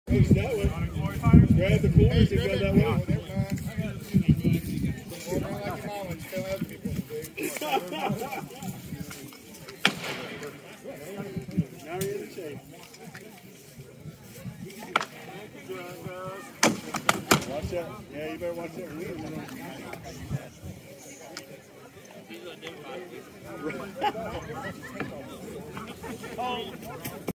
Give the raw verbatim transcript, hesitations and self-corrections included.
Goes that way. Grab the corners and go that way. Now you're in the shape. Watch that. Yeah, you better watch that.